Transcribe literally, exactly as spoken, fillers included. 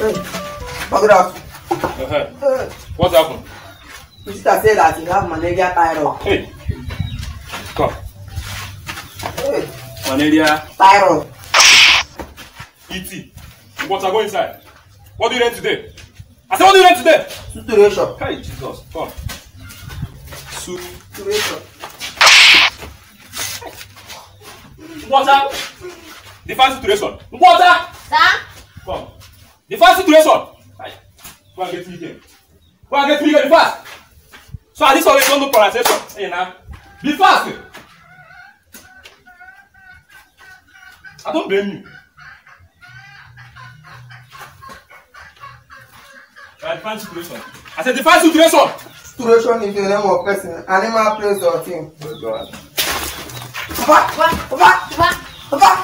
Fuck it up. Uh-huh. What happened? Mister said that he have malaria thyroid. Hey. Come. Hey. Malaria. Thyroid. E T. What are going inside? What do you rent today? I said, what do you rent today? Suturation. Hey, Jesus. Come. Suturation. Water. Define situation. Water. Sir? Come. Define situation. Hey. Go and get me here. Go and get me here fast. So at this always don't do pronunciation. Hey, now. Be fast. I don't blame you. I define situation. I said define situation. Situation is the name of person, animal, place, or thing. Oh God. Papa, papa, papa, papa.